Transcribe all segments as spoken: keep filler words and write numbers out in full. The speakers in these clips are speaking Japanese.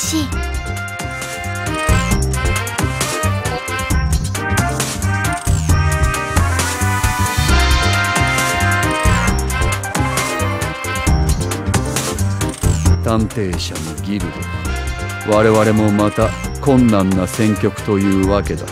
しい。 探偵者のギルド、我々もまた困難な戦局というわけだ。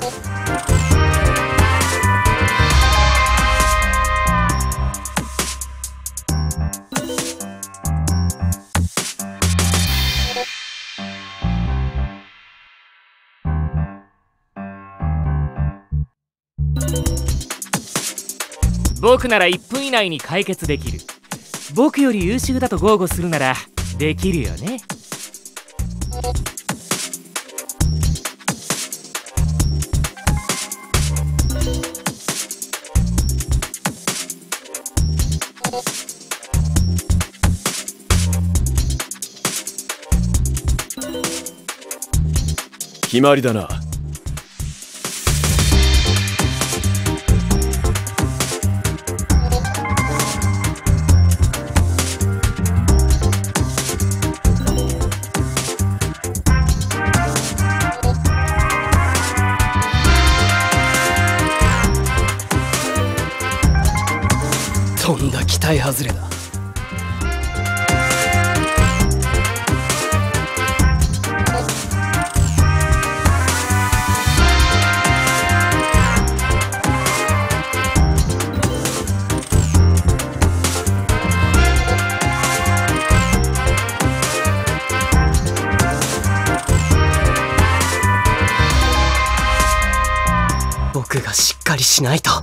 僕ならいっぷん以内に解決できる。僕より優秀だと豪語するならできるよね。 決まりだな。 とんだ期待外れだ。僕がしっかりしないと。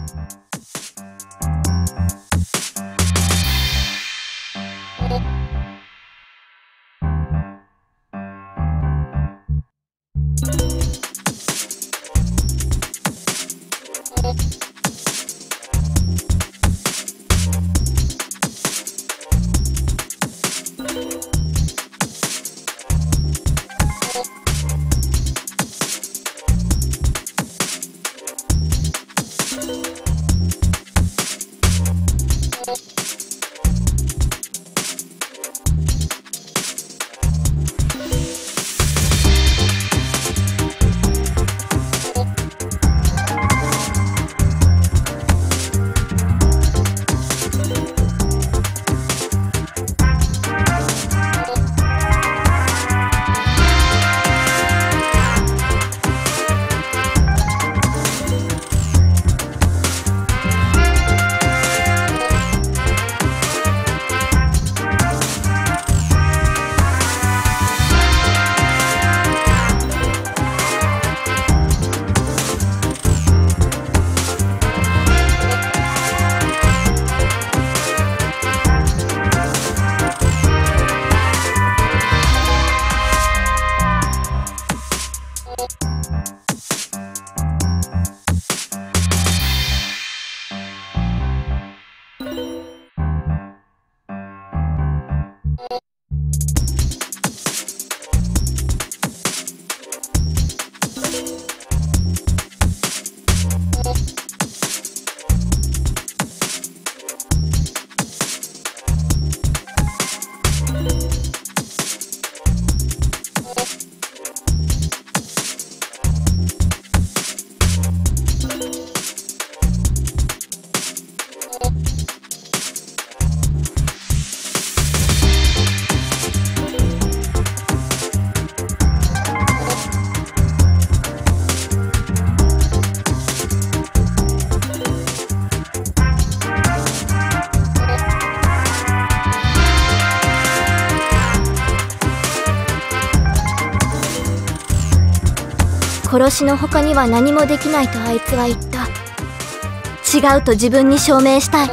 殺しの他には何もできないとあいつは言った。違うと自分に証明したい。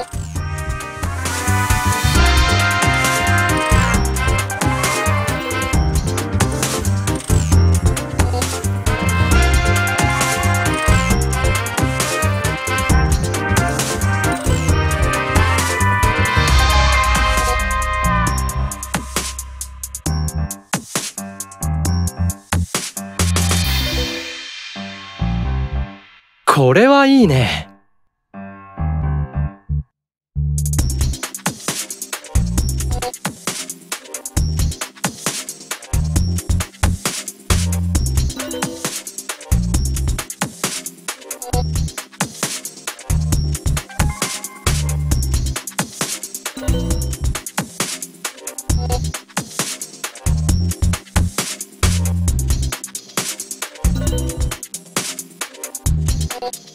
これはいいね。 う